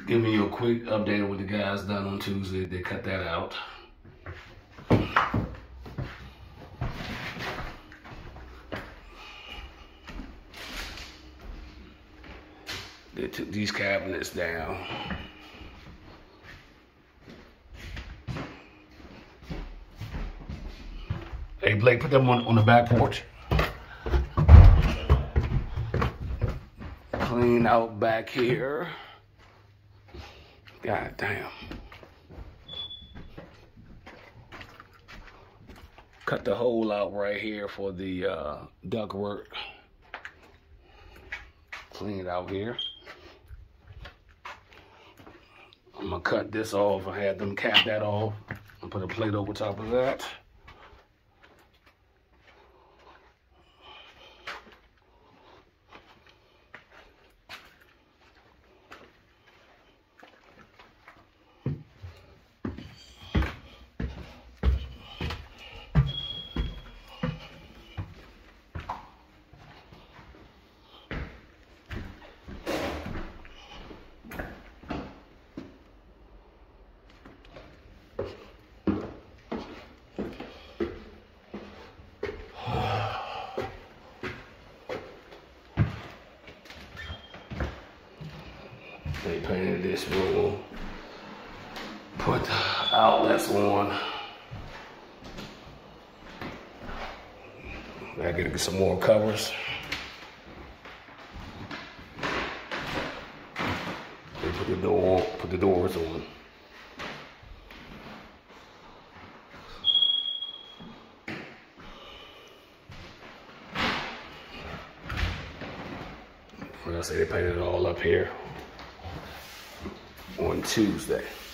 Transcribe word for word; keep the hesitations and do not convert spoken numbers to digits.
Giving you a quick update of what the guys done on Tuesday. They cut that out. They took these cabinets down. Hey Blake, put them on, on the back porch. Clean out back here. God damn. Cut the hole out right here for the uh, duct work. Clean it out here. I'm gonna cut this off. I had them cap that off and put a plate over top of that. They painted this room, put the outlets on. I gotta get some more covers. They put the door, put the doors on. Like I say, they painted it all up here on Tuesday.